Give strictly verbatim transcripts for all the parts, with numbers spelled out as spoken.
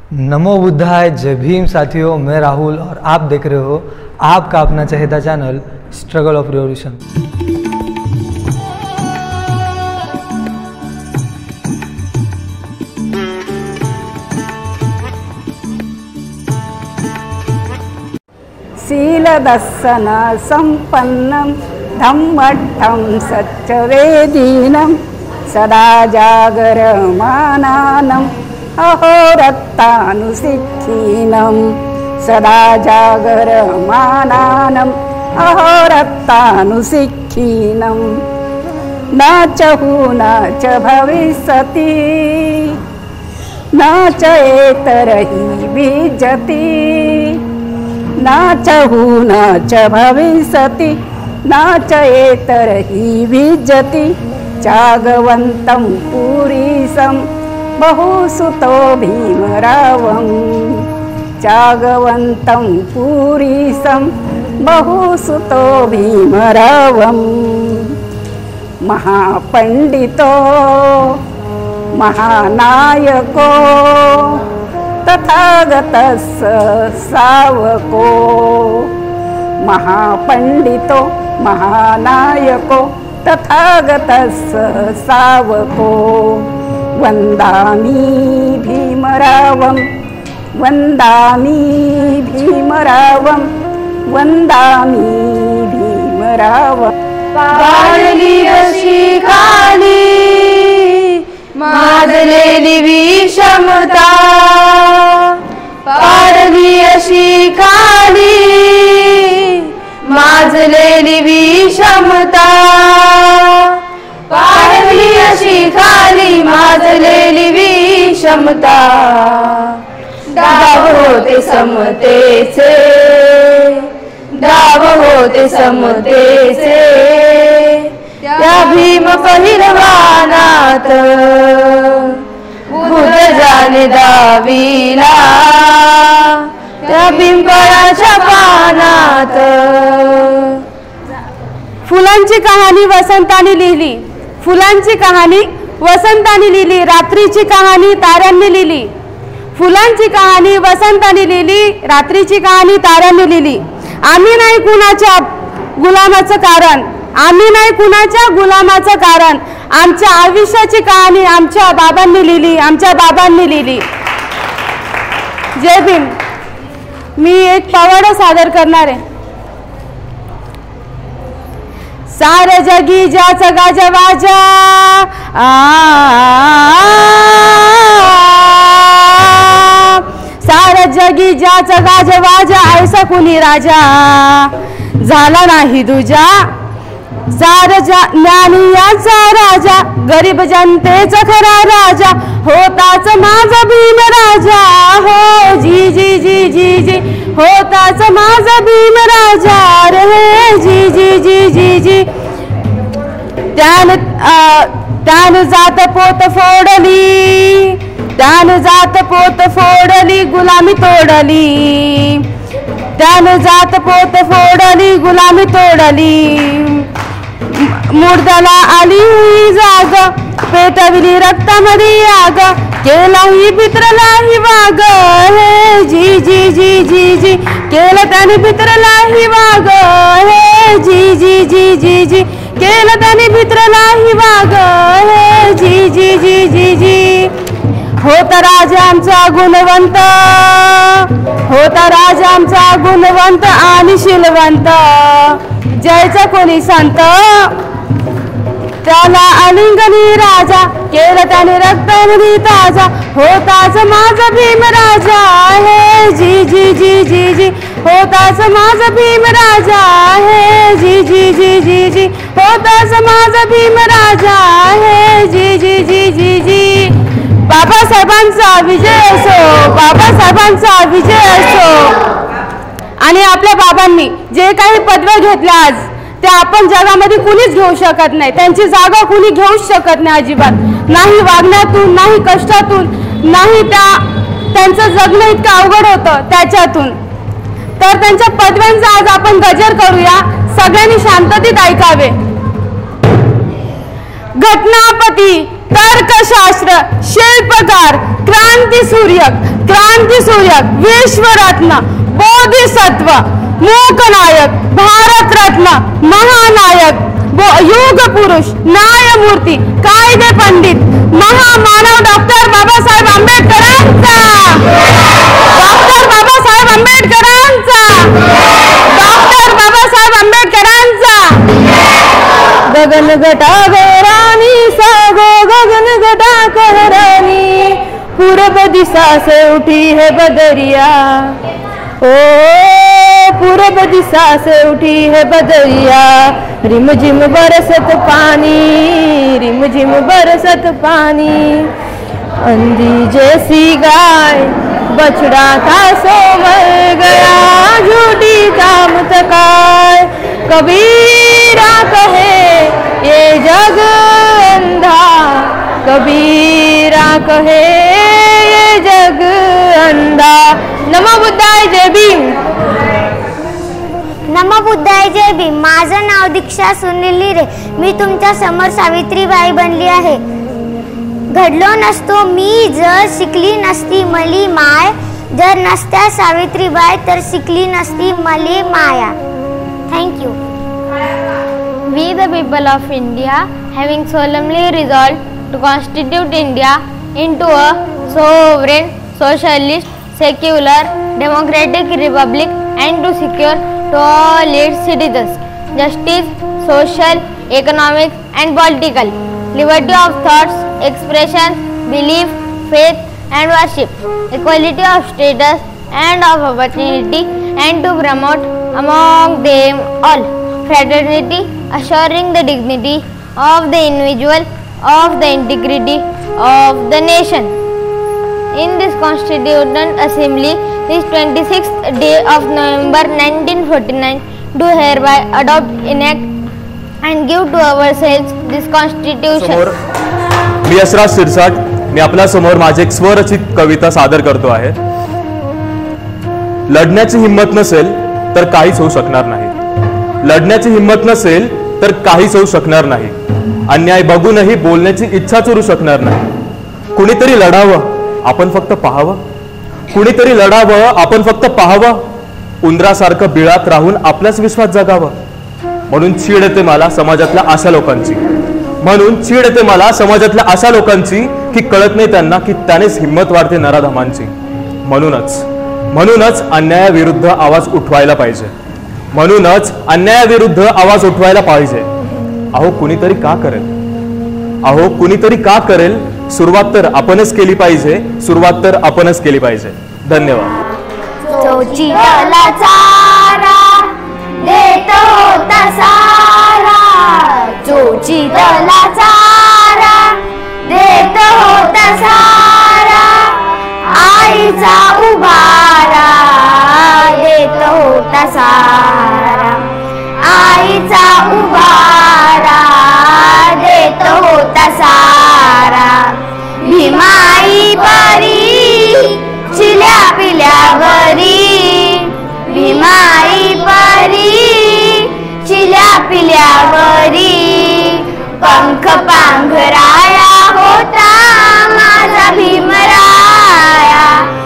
नमो बुद्धाय, जय भीम साथियों। मैं राहुल और आप देख रहे हो आपका अपना चहेता चैनल स्ट्रगल ऑफ रिवॉल्यूशन। शीलदर्शन संपन्नं धम्मट्ठं सच्चवेदीनं सदा जागरमानानं अहोरत्तानुशिक्षीनं सदा जागरमानानं अहोरत्तानुशिक्षीनं न च हु न च भविष्यति न च एतरहि विजति न च हु न च भविष्यति न च एतरहि विजति चागवन्तं पुरीशं बहुसुतो भीमरावं चागवन्तं पुरीशं बहुसुतो भीमरावं महापण्डितो महानायको तथागतस्य सावको महापण्डितो महानायको तथागतस्य सावको वन्दामि भीमरावं वन्दामि भीमरावं वन्दामि भीमरावं। काढली अशी खाली माजलेली विषमता, काढली अशी खाली माजलेली विषमता, काढली अशी खाली माजलेली विषमता। डाव होते समतेचे, डाव होते समतेचे त्या भीम पहिलवानात बुद्ध जाणे दावीला त्या पिंपळाच्या पानात। फुलांची कहाणी वसंताने लिहिली, फुलांची कहाणी वसंताने लिहिली, रात्रीची कहाणी ताऱ्यांनी लिहिली। फुलांची कहाणी वसंताने लिहिली, रात्रीची कहाणी ताऱ्यांनी लिहिली। आम्ही नाही कुणाच्या गुलामाचं कारण, आम्ही नाही कुणाच्या गुलामाचं कारण, आमच्या आयुष्याची कहाणी आमच्या बाबांनी लिहिली, आमच्या बाबांनी लिहिली। जय भीम। मी एक पवाडा सादर करणार आहे। सार जगी ज्याचा गाजवाजा आ सार जगी ज्याचा गाजवाजा ऐसा कुणी राजा झाला नाही दुजा। सार ज्ञानी याचा राजा गरीब जनतेचा खरा राजा होताच माझा भीम राजा। हो जी जी जी जी जी होताच माझा भीम राजा रे जी जी जी जी जी। त्यान त्यान जात पोत फोडली, त्यान जात पोत फोडली गुलामी तोडली, त्यान जात पोत फोडली गुलामी तोडली। मुर्दाला आली जाग पेटविली रक्तामध्ये आग केलाही पितरलाही वाग हे जी जी जी जी जी केलं त्याने पितरलाही वाग हे जी जी जी जी जी केलं त्याने पितरलाही वाग हे जी जी जी जी जी। होता राजा आमचा गुणवंत, होता राजा आमचा गुणवंत आणि शीलवंत, जयचा कोणी संत त्याला अलिंगनी राजा केलं त्याने रक्तामध्ये ताजा होताच माझा भीम राजा हे जी जी जी जी जी होताच माझा भीम राजा हे जी जी जी जी जी होताच माझा भीम राजा हे जी जी जी जी जी। बाबासाहेबांचा विजय असो, बाबासाहेबांचा विजय असो। आणि आपल्या बाबांनी जे काही पदव्या घेतल्या आज त्या आपण जगामध्ये कुणीच घेऊ शकत नाही, त्यांची जागा कुणी घेऊच शकत नाही अजिबात, नाही वागण्यातून नाही कष्टातून नाही त्या त्यांचं जगणं इतकं अवघड होतं त्याच्यातून। तर त्यांच्या पदव्यांचा आज आपण गजर करूया, सगळ्यांनी शांततेत ऐकावे। घटनापती तर्कशास्त्र शिल्पकार क्रांती सूर्यक क्रांती सूर्यक विश्वरत्न बोधिसत्व मूकनायक भारत रत्न महानायक युग पुरुष न्यायमूर्ती कायदे पंडित महामानव डॉक्टर बाबासाहेब आंबेडकरांचा डॉक्टर बाबासाहेब आंबेडकरांचा डॉक्टर बाबासाहेब आंबेडकरांचा गगन घटा गौरानी सागो गगन घटा कहरानी पूरब दिशा से उठी है बदरिया ओ पूरब दिशा से उठी है बदरिया रिम झिम बरसत पानी रिम झिम बरसत पानी अंधी जैसी गाय बछड़ा था सो मर गया झूठी काम तकाय कबीरा कहे ये जग अंधा कबीरा कहे ये जग अंधा। नमो बुद्धाय जय भीम। नमो बुद्धाय जय भीम। माझं नाव दीक्षा सुनील रे, मी तुमच्या समोर सावित्रीबाई बनली आहे। घडलो नसतो मी जर शिकली नसती मली माय, जर नसत्या सावित्रीबाई तर शिकली नसती मली माया। Thank you. We the people of India, having solemnly resolved to constitute India into a sovereign, socialist, secular, democratic republic and to secure to all its citizens justice, social, economic and political, liberty of thoughts, expression, belief, faith and worship, equality of status and of opportunity and to promote among them all fraternity, assuring the dignity of the individual, of the integrity of the nation. In this Constituent Assembly, this twenty-sixth day of November nineteen forty-nine, do hereby adopt, enact and give to ourselves this Constitution. समोर मी यशराज शिरसाट, मी आपल्या समोर माझी एक स्वरचित कविता सादर करतो आहे। लढण्याची हिंमत नसेल तर काहीच होऊ शकणार नाही, लढण्याची हिंमत नसेल तर काहीच होऊ शकणार नाही, अन्याय बघूनही बोलण्याची इच्छा उरू शकणार नाही। कुणीतरी लढावं, आपण फक्त पाहावं, कुणीतरी लढावं, आपण फक्त पाहावं, उंदरासारखं बिळात राहून आपल्याच विश्वात जगावं। म्हणून चीड येते मला समाजातल्या अशा लोकांची, म्हणून चीड येते मला समाजातल्या अशा लोकांची की कळत नाही त्यांना की त्यानेच हिंमत वाढते नराधमांची। म्हणूनच म्हणूनच अन्यायाविरुद्ध आवाज उठवायला पाहिजे, म्हणूनच अन्यायाविरुद्ध आवाज उठवायला पाहिजे। अहो कुणीतरी का करेल, अहो कुणीतरी का करेल, सुरुवात तर आपणच केली पाहिजे, सुरुवात तर आपणच केली पाहिजे। धन्यवाद। चोचीला चारा देत होता सारा, चोचीला चारा देत होता सारा, आईचा उभारा देत होता सारा, आईचा उभारा देत होता सारा। भीमाई परी चिल्या पिल्या घरी, भीमाई परी चिल्या पिल्या घरी, पंख पांघराया होता माझा भीमराया,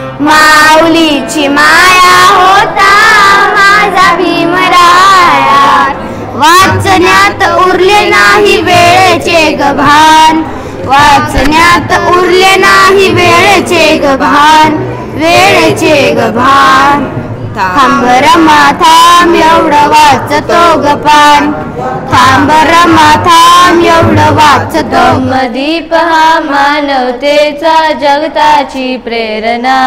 माऊलीची माया होता माझा भीमराया। वाचण्यात उरले नाही वेळेचे गभान, वाचण्यात उरले नाही वेळेचे गभान, वेळेचे गभान। थांब रमा थांब एवढं वाचतो गपान, थांब रमा थांब एवढं वाचतो। दीप हा मानवतेचा जगताची प्रेरणा,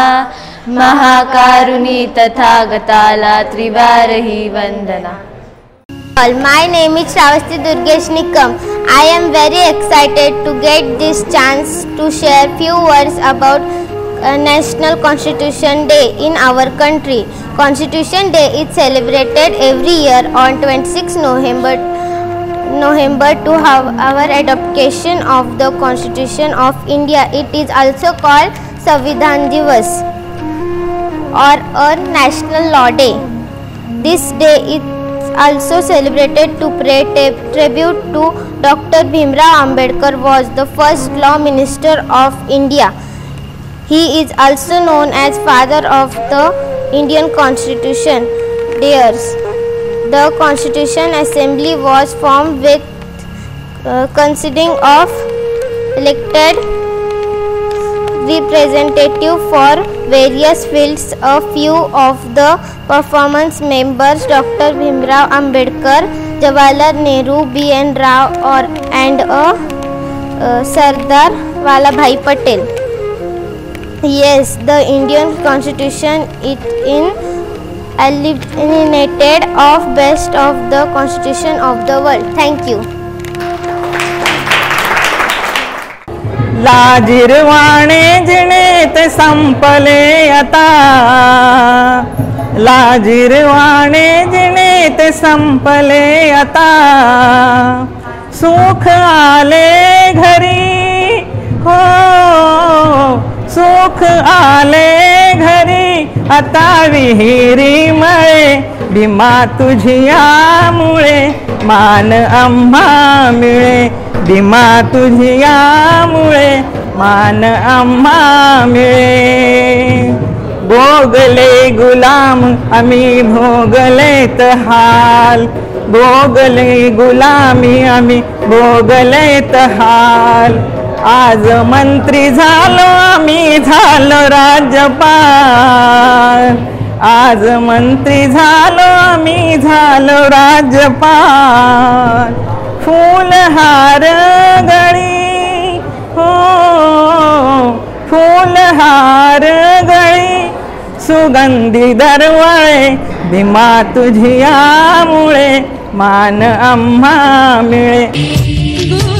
महाकारुणी तथागताला त्रिवारही वंदना। My name is Shravasti Durgesh Nikam. I am very excited to get this chance to share few words about uh, National Constitution Day in our country. Constitution Day is celebrated every year on twenty-sixth November November to have our adoption of the Constitution of India. It is also called Samvidhan Divas or a National Law Day. This day is also celebrated to pay tribute to Doctor Bhimrao Ambedkar, was the first law minister of India. He is also known as father of the Indian Constitution. Dears, the Constitution Assembly was formed with uh, consisting of elected representative for various fields. A few of the performance members: Doctor Bhimrao Ambedkar, Jawaharlal Nehru, B N Rao, or and a uh, Sardar Vallabhbhai Patel. Yes, the Indian Constitution it in eliminated of best of the constitution of the world. Thank you. लाजिरवाणे जिनेत संपले आता, लाजिरवाणे जिनेत संपले आता, सुख आले घरी हो, सुख आले घरी आता विहिरी मळे, भीमा तुझियामुळे मान आम्हा मिळे, भीमा तुझियामुळे मान आम्हा मिळे. भोगले गुलाम आम्ही भोगलेत हाल, भोगले गुलामी आम्ही भोगलेत हाल. आज मंत्री झालो आम्ही झालो राज्यपाल, आज मंत्री झालो आम्ही झालो राज्यपाल. फूलहार गळी हो, फूलहार गळी सुगंधी दरवळे, भीमा तुझियामुळे मान आम्हा मिळे.